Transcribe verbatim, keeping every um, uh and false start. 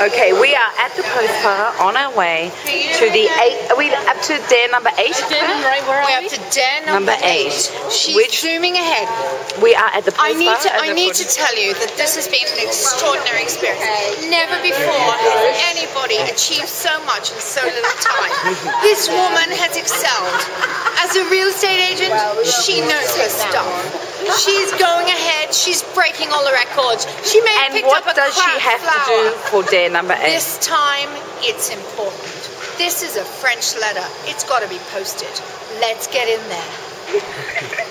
Okay, we are at the post bar on our way to the eight. Are we up to dare number eight? Right, where are We're we? up to dare number, Number eight. She's Which zooming ahead. we are at the post I need bar. to. at I the need foot- to tell you that this has been an extraordinary experience. Never before has anybody achieved so much in so little time. This woman has excelled. As a real estate agent, she knows her stuff. She's going ahead. She's breaking all the records. She may have And picked what up a does she crap have flower. to do for dare number eight? This time, it's important. This is a French letter. It's got to be posted. Let's get in there.